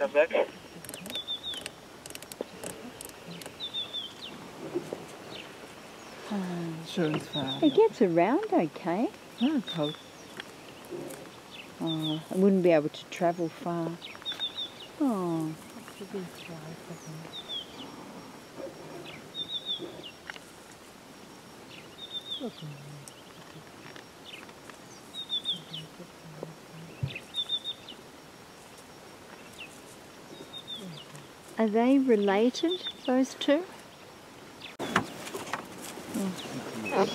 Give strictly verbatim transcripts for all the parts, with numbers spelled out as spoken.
come back. Sure, it's far. It gets around okay. Oh, cold. Oh, I wouldn't be able to travel far. Oh. Are they related, those two? Oh.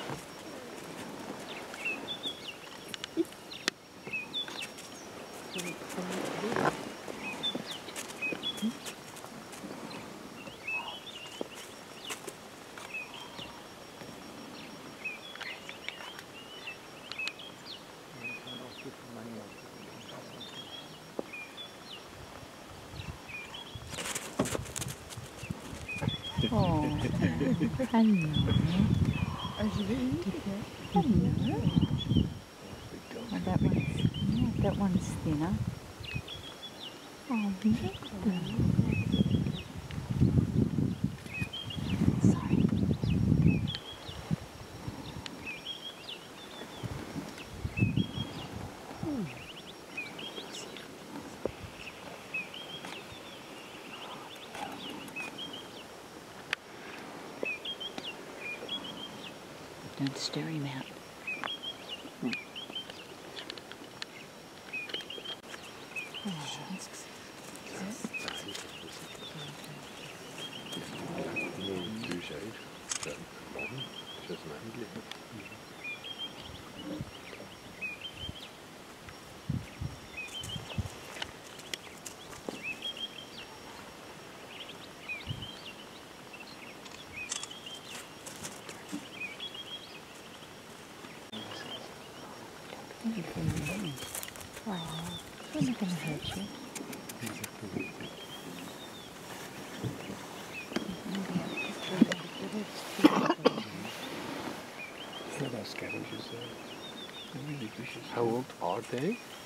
Oh, hello. Hello. Oh, that one's, yeah, that one's thinner. Oh, look at them. Sorry. Hmm. Don't stir him out. Hmm. Oh. Oh, we're not going to hurt you. How old are they?